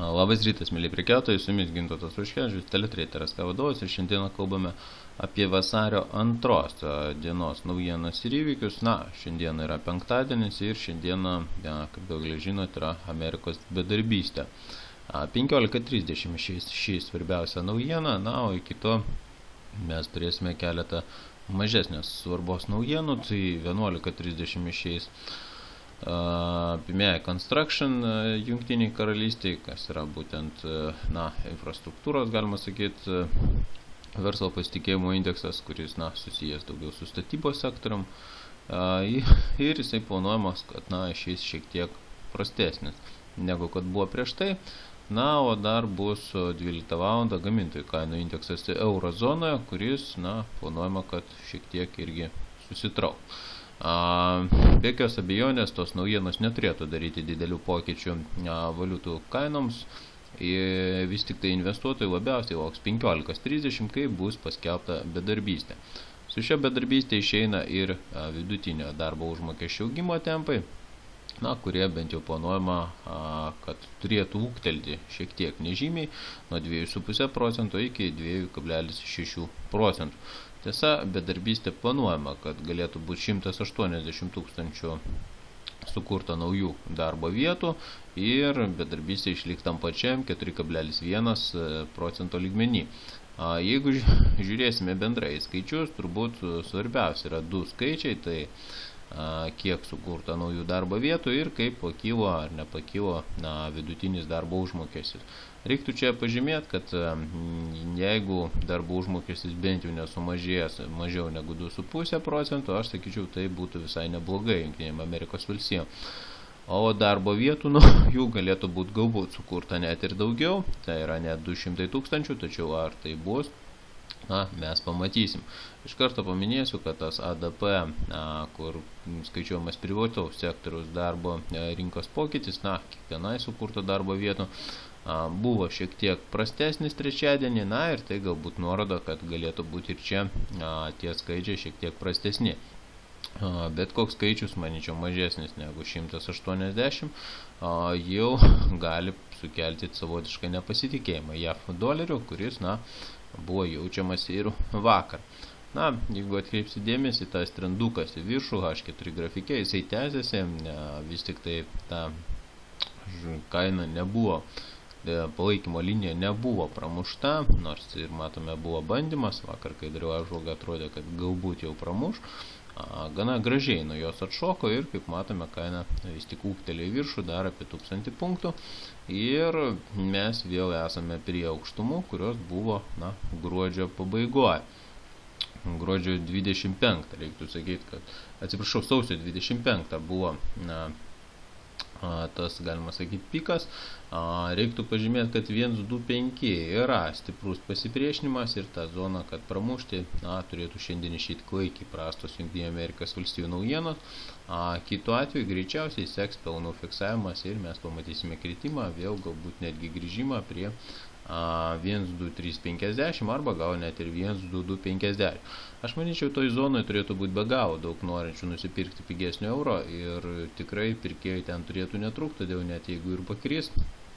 Labas rytas, mėly prekiautojai, su jumis Gintautas Ruškevičius, Teletraderis vadovas ir šiandieną kalbame apie vasario 2 dienos naujienas ir įvykius. Šiandieną yra penktadienis ir šiandieną, kaip daugelis žinote, yra Amerikos bedarbystė. 15:30 šį svarbiausią naujieną, o iki to mes turėsime keletą mažesnės svarbos naujienų, tai 11:30 išeis PMI Construction Jungtiniai karalystėje, kas yra būtent infrastruktūros, galima sakyti, verslo pasitikėjimo indeksas, kuris susijęs daugiau su statybos sektorium, ir jisai planuojamas, kad išeis šiek tiek prastesnis negu kad buvo prieš tai. O dar bus 12 val. Gamintojų kainų indeksas euro zonoje, kuris planuojama, kad šiek tiek irgi susitrauks. Be jokios abejonės tos naujienos neturėtų daryti didelių pokyčių valiutų kainoms. Vis tik tai investuotojai labiausiai lauks 15:30, kai bus paskelbta bedarbystė. Su šia bedarbystė išeina ir vidutinio darbo užmokesčio augimo tempai, kurie bent jau planuojama, kad turėtų ūgtelti šiek tiek nežymiai nuo 2,5 procento iki 2,6 procentų. Tiesa, bedarbystė planuojama, kad galėtų būti 180 tūkstančių sukurta naujų darbo vietų ir bedarbystė išliks tam pačiam 4,1 procento lygmenį. Jeigu žiūrėsime bendrai skaičius, turbūt svarbiausia yra du skaičiai, tai kiek sukurta naujų darbo vietų ir kaip pakilo ar nepakilo vidutinis darbo užmokestis. Reiktų čia pažymėti, kad jeigu darbo užmokestis bent jau nesumažės mažiau negu 2,5 procento, aš sakyčiau, tai būtų visai neblogai Jungtinėm Amerikos valstijom. O darbo vietų jų galėtų būti galbūt sukurta net ir daugiau, tai yra net 200 tūkstančių, tačiau ar tai bus, mes pamatysim. Iš karto paminėsiu, kad tas ADP, kur skaičiuojamas privataus sektoriaus darbo rinkos pokytis, kiekvienai sukurto darbo vietų, buvo šiek tiek prastesnis trečiadienį, ir tai galbūt nuorodo, kad galėtų būti ir čia tie skaičiai šiek tiek prastesni. Bet koks skaičius, manyčiau, mažesnis negu 180, jau gali sukelti savotišką nepasitikėjimą JAV dolerių, kuris, buvo jaučiamas ir vakar. Jeigu atkreipsi dėmesį, tas trendukas į viršų, H4 grafike, jisai tęsiasi, vis tik tai ta kaina nebuvo, palaikymo linija nebuvo pramušta, nors ir matome buvo bandymas, vakar, kai dariau apžvalgą, atrodė, kad galbūt jau pramuš, gana gražiai nuo jos atšoko ir, kaip matome, kaina vis tik ūgtelė į viršų dar apie 1000 punktų ir mes vėl esame prie aukštumų, kurios buvo gruodžio pabaigoje. Gruodžio 25, reiktų sakyti, kad, atsiprašau, sausio 25 buvo tas, galima sakyti, pikas. Reiktų pažymėti, kad 1,25 yra stiprus pasipriešinimas ir ta zona, kad pramušti, turėtų šiandien išeiti klaikiai prastos Jungtinių Amerikos valstijų naujienos. Kitu atveju greičiausiai seks pelnų fiksavimas ir mes pamatysime kritimą, vėl galbūt netgi grįžimą prie 1,2350 arba gal net ir 1,2250. Aš manyčiau, toj zonoje turėtų būti be galo daug norinčių nusipirkti pigesnio euro ir tikrai pirkėjai ten turėtų netrūkti, todėl net jeigu ir pakris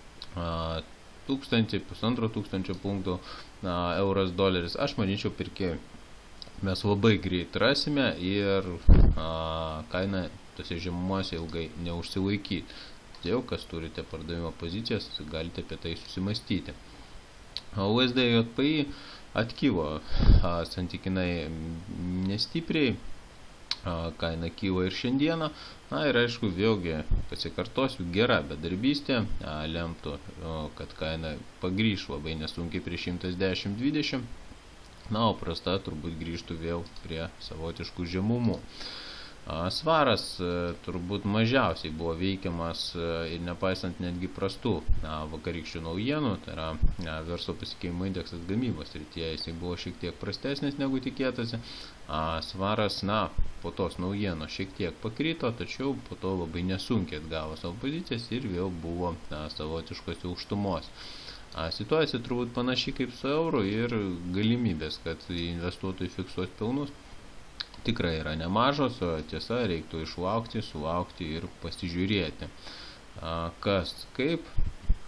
1000, 1500 punktų euras doleris, aš manyčiau, pirkėjai mes labai greit rasime ir kaina tose žemumuose ilgai neužsilaikyti. Todėl, kas turite pardavimo pozicijas, galite apie tai susimastyti. USD JPY atkilo santykinai nestipriai, kaina kyla ir šiandieną. Ir aišku, vėlgi pasikartosiu, gera bedarbystė lemtų, kad kaina pagrįš labai nesunkiai prie 110-20, o prasta turbūt grįžtų vėl prie savotiškų žemumų. Svaras turbūt mažiausiai buvo veikiamas ir nepaisant netgi prastų vakarykščių naujienų, tai yra verslo pasitikėjimo indeksas gamybos srityje, jisai buvo šiek tiek prastesnis negu tikėtasi. Svaras, po tos naujienos šiek tiek pakrito, tačiau po to labai nesunkiai atgavo savo pozicijas ir vėl buvo savotiškose aukštumos. Situacija turbūt panaši kaip su euru ir galimybės, kad investuotojai fiksuos pelnus tikrai yra nemažos, o tiesa, reiktų išlaukti, sulaukti ir pasižiūrėti, kas kaip.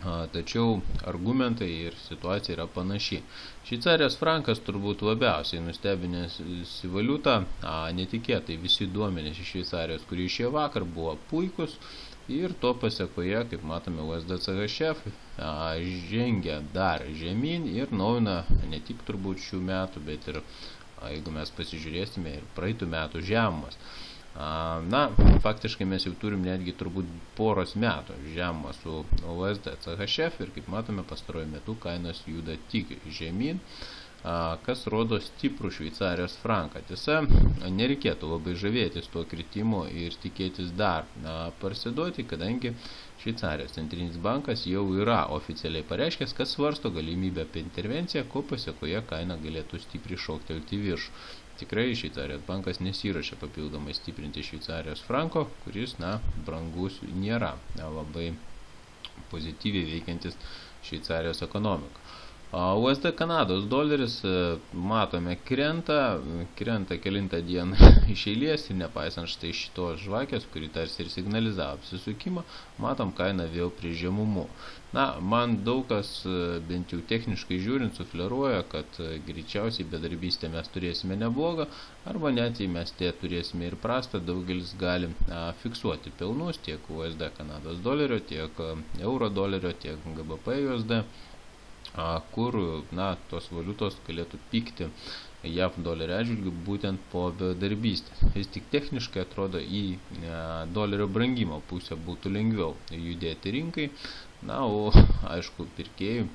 Tačiau argumentai ir situacija yra panaši. Šveicarijos frankas turbūt labiausiai nustebinęs valiutą, netikėtai visi duomenys iš Šveicarijos, kurie išėjo vakar, buvo puikus ir to pasekoje, kaip matome, USD CHF žengia dar žemyn ir naujina ne tik turbūt šių metų, bet ir, jeigu mes pasižiūrėsime, ir praeitų metų žemumas. Faktiškai mes jau turim netgi turbūt poros metų žemą su USD CHF ir kaip matome pastaruoju metu kainos juda tik žemyn, kas rodo stiprų Šveicarijos franką. Tiesa, nereikėtų labai žavėtis tuo kritimu ir tikėtis dar parsiduoti, kadangi Šveicarijos centrinis bankas jau yra oficialiai pareiškęs, kad svarsto galimybę apie intervenciją, ko pasekoje kaina galėtų stipriai šoktelti viršų. Tikrai Šveicarijos bankas nesiruošia papildomai stiprinti Šveicarijos franko, kuris, brangus nėra labai pozityviai veikiantis Šveicarijos ekonomiką. USD Kanados doleris, matome, krenta kelintą dieną iš eilės ir nepaisant štai šitos žvakės, kuri tarsi ir signalizavo apsisukimą, matom kainą vėl prie žemumų. Man daug kas, bent jau techniškai žiūrint, sufleruoja, kad greičiausiai bedarbystę mes turėsime neblogą, arba net jei mes turėsime ir prastą, daugelis gali fiksuoti pelnus tiek USD Kanados dolerio, tiek euro dolerio, tiek GBP USD, kur tos valiutos galėtų pykti JAV dolerio atžvilgiu būtent po bedarbystės. Vis tik techniškai atrodo į dolerio brangimo pusę būtų lengviau judėti rinkai, o aišku pirkėjų,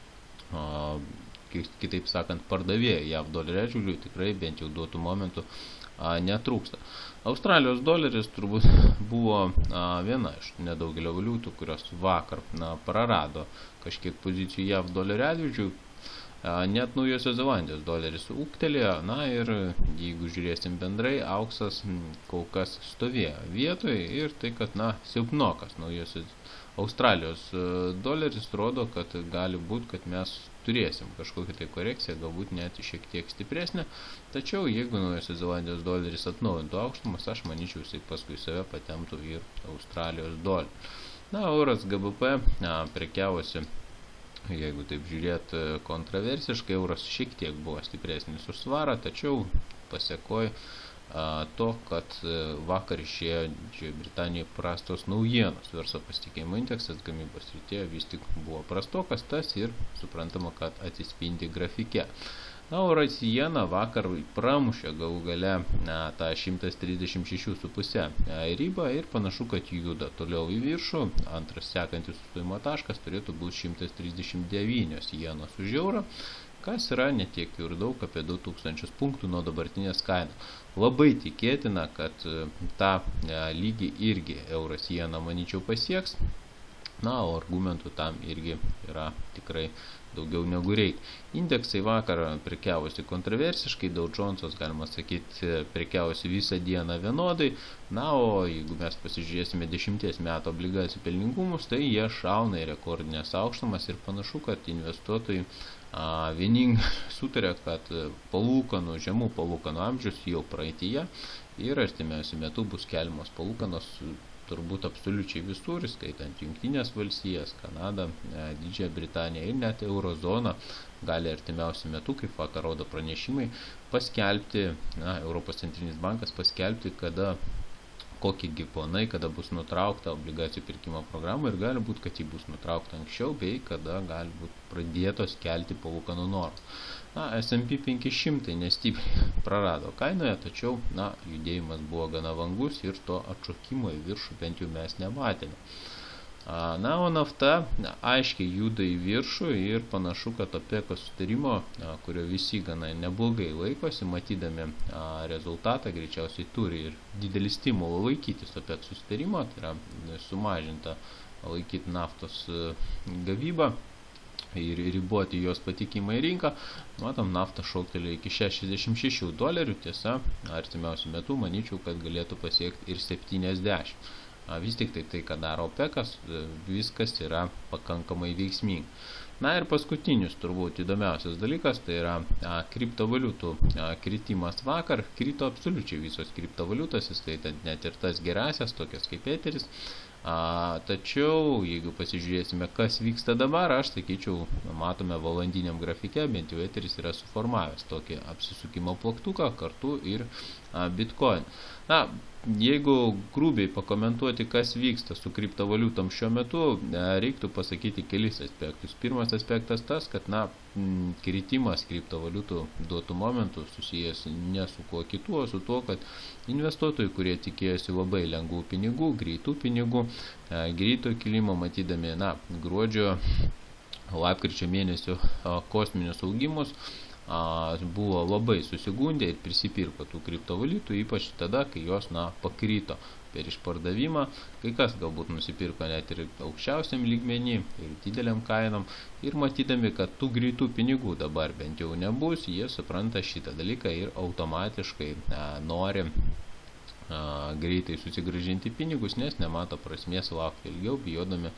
kitaip sakant, pardavėjai JAV dolerio atžvilgiu tikrai bent jau duotų momentų netrūksta. Australijos doleris turbūt buvo viena iš nedaugelio valiutų, kurios vakar prarado kažkiek pozicijų JAV dolerio atžvilgiu. Net Naujosios Zelandijos doleris ūgtelėjo, ir jeigu žiūrėsim bendrai, auksas kol kas stovėjo vietoje ir tai, kad silpnokas Naujosios Australijos doleris rodo, kad gali būti, kad mes turėsim kažkokią tai korekciją, galbūt net šiek tiek stipresnę, tačiau jeigu Naujosios Zelandijos doleris atnaujintų aukštumas, aš manyčiau, jisai paskui save patemptų ir Australijos dolerį. Euras GBP prekiavosi, jeigu taip žiūrėt kontroversiškai, euras šiek tiek buvo stipresnis už svarą, tačiau pasekoj to, kad vakar išėjo Britanijoje prastos naujienos. Verslo pasitikėjimo indeksas gamybos srityje vis tik buvo prastokas, tas ir suprantama, kad atsispindi grafike. Euras jena vakar pramušė galų gale tą 136,5 ribą ir panašu, kad juda toliau į viršų. Antras sekantis sustojimo taškas turėtų būti 139 jenos už eurą, kas yra netiek ir daug, apie 2000 punktų nuo dabartinės kainos. Labai tikėtina, kad tą lygį irgi euras jena, manyčiau, pasieks, o argumentų tam irgi yra tikrai daugiau negu reikia. Indeksai vakar prekiavosi kontroversiškai, Dow Jonesas, galima sakyti, prekiavosi visą dieną vienodai, o jeigu mes pasižiūrėsime 10 metų obligacijų pelningumus, tai jie šauna į rekordinės aukštumas ir panašu, kad investuotojai vieningai sutarė, kad žemų palūkanų amžius jau praeityje ir artimiausiu metu bus keliamos palūkanos turbūt absoliučiai visur, skaitant Jungtinės valstijas, Kanadą, Didžiąją Britaniją ir net Eurozoną, gali artimiausiu metu, kaip vakar rodo pranešimai, paskelbti, Europos centrinis bankas paskelbti, kokie planai, kada bus nutraukta obligacijų pirkimo programa ir gali būti, kad ji bus nutraukta anksčiau, bei kada gali būti pradėtos kelti palūkanų normas. S&P 500 nestipriai prarado kainoje, tačiau judėjimas buvo gana vangus ir to atšokimo į viršų bent jau mes nematėme. O nafta aiškiai juda į viršų ir panašu, kad OPEC sutarimo, kurio visi gana neblogai laikosi, matydami rezultatą, greičiausiai turi ir didelį stimulą laikytis OPEC sutarimo, tai yra sumažinta laikyti naftos gavybą ir riboti jos patikimą į rinką. Matom, nafta šoktelėjo iki $66, tiesa, artimiausiu metu manyčiau, kad galėtų pasiekti ir 70. Vis tik tai, ką daro OPECas, viskas yra pakankamai veiksminga. Ir paskutinis turbūt įdomiausias dalykas, tai yra kriptovaliutų kritimas vakar. Krito absoliučiai visos kriptovaliutos, įskaitant net ir tas gerasias, tokias kaip Etheris. Tačiau, jeigu pasižiūrėsime, kas vyksta dabar, aš sakyčiau, matome valandiniam grafike, bent jau Etheris yra suformavęs tokį apsisukimo plaktuką kartu ir Bitcoin. Na, jeigu grubiai pakomentuoti, kas vyksta su kriptovaliutom šiuo metu, reiktų pasakyti kelis aspektus. Pirmas aspektas tas, kad kritimas kriptovaliutų duotų momentų susijęs ne su kuo kitu, o su tuo, kad investuotojai, kurie tikėjosi labai lengvų pinigų, greitų pinigų, greito kilimo, matydami gruodžio, lapkričio mėnesio kosminius augimus, buvo labai susigundę ir prisipirko tų kriptovaliutų, ypač tada, kai jos pakrito per išpardavimą. Kai kas galbūt nusipirko net ir aukščiausiam lygmenį ir dideliam kainom. Ir matydami, kad tų greitų pinigų dabar bent jau nebus, jie supranta šitą dalyką ir automatiškai nori greitai susigrąžinti pinigus, nes nemato prasmės laukti ilgiau, bijodami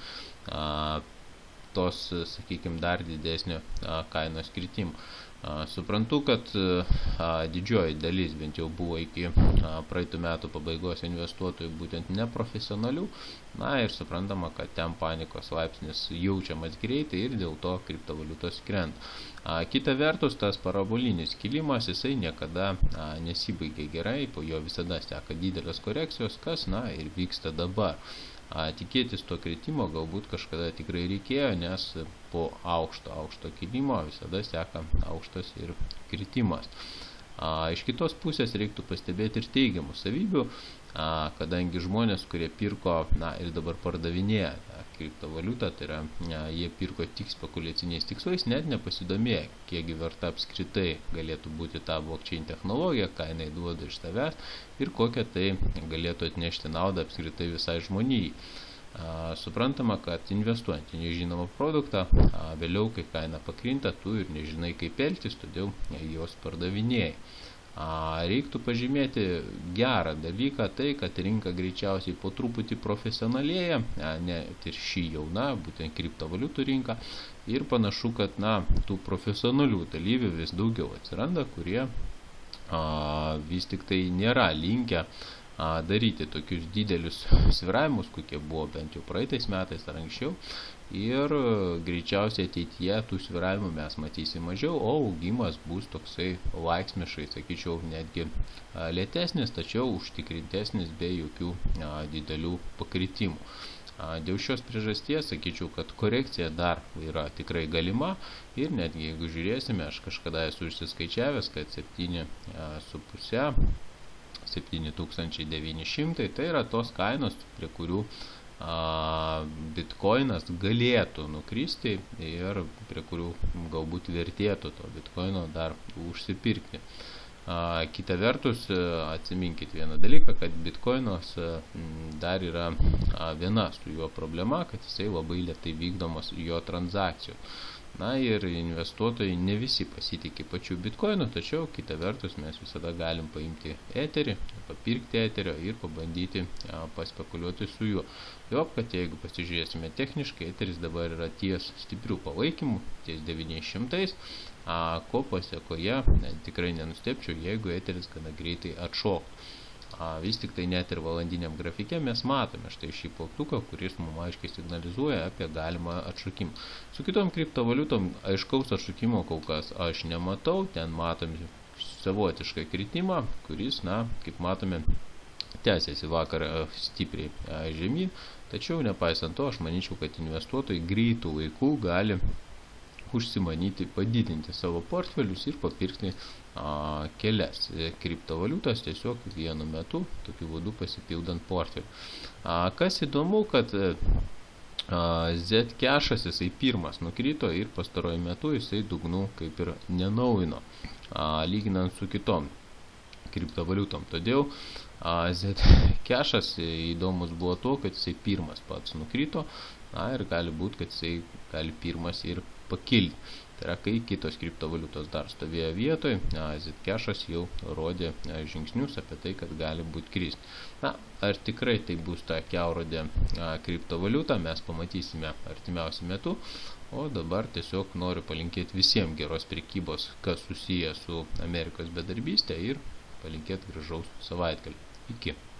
tos, sakykime, dar didesnio kainos kritimo. Suprantu, kad didžioji dalis bent jau buvo iki praeitų metų pabaigos investuotojų būtent neprofesionalių, ir suprantama, kad ten panikos laipsnis jaučiamas greitai ir dėl to kriptovaliutos krenta. Kita vertus, tas parabolinis kilimas, jisai niekada nesibaigia gerai, po jo visada seka didelės korekcijos, kas ir vyksta dabar. Tikėtis to kritimo galbūt kažkada tikrai reikėjo, nes po aukšto kilimo visada seka aukštas ir kritimas. Iš kitos pusės reiktų pastebėti ir teigiamų savybių, kadangi žmonės, kurie pirko ir dabar pardavinėja kriptovaliutą, tai yra jie pirko tik spekuliaciniais tikslais, net nepasidomėję, kiekgi verta apskritai galėtų būti ta blockchain technologija, ką jinai duoda iš savęs ir kokią tai galėtų atnešti naudą apskritai visai žmonijai. Suprantama, kad investuojant į nežinomą produktą, vėliau, kai kaina pakrinta, tu ir nežinai kaip elgtis, todėl jos pardavinėjai. Reiktų pažymėti gerą dalyką, tai, kad rinka greičiausiai po truputį profesionalėja, net ir šį jauna, būtent kriptovaliutų rinka, ir panašu, kad tų profesionalių dalyvių vis daugiau atsiranda, kurie vis tik tai nėra linkę daryti tokius didelius sviravimus, kokie buvo bent jau praeitais metais ar anksčiau, ir greičiausiai ateityje tų sviravimų mes matysim mažiau, o augimas bus toksai laipsniškai, sakyčiau, netgi lėtesnis, tačiau užtikrintesnis be jokių didelių pakritimų. Dėl šios priežasties sakyčiau, kad korekcija dar yra tikrai galima ir netgi jeigu žiūrėsime, aš kažkada esu išsiskaičiavęs, kad 7900 tai yra tos kainos, prie kurių bitkoinas galėtų nukristi ir prie kurių galbūt vertėtų to bitkoino dar užsipirkti. Kita vertus, atsiminkit vieną dalyką, kad bitkoinas dar yra viena su juo problema, kad jisai labai lėtai vykdomos jo transakcijų. Ir investuotojai ne visi pasitikė pačių bitkoinų, tačiau kita vertus mes visada galim paimti eterį, papirkti eterio ir pabandyti paspekuliuoti su juo. Jop, kad jeigu pasižiūrėsime techniškai, eteris dabar yra ties stiprių palaikymų, ties 900, ko pasiekoje tikrai nenustepčiau, jeigu eteris gana greitai atšoktų. Vis tik tai net ir valandiniam grafike mes matome štai šį plaktuką, kuris mums aiškiai signalizuoja apie galimą atšokimą. Su kitom kriptovaliutom aiškaus atšokimo kol kas aš nematau, ten matome savotišką kritimą, kuris, kaip matome, tęsiasi vakar stipriai žemyn, tačiau nepaisant to, aš manyčiau, kad investuotojai greitų laikų gali užsimanyti padidinti savo portfelius ir papirkti kelias kriptovaliutas tiesiog vienu metu, tokiu būdu pasipildant portfelį. Kas įdomu, kad Zcash'as jisai pirmas nukrito ir pastaruoju metu jisai dugnų kaip ir nenaujino, lyginant su kitom kriptovaliutom. Todėl Zcash'as įdomus buvo to, kad jisai pirmas pats nukrito, ir gali būti, kad jisai gali pirmas ir pakilti. Tai yra, kai kitos kriptovaliutos dar stovėjo vietoj, Zcash'as jau rodė žingsnius apie tai, kad gali būti kristi. Ar tikrai tai bus ta kiaurodė kriptovaliuta, mes pamatysime artimiausiu metu, o dabar tiesiog noriu palinkėti visiems geros prekybos, kas susiję su Amerikos bedarbystė ir palinkėti gražaus savaitgalį. Iki.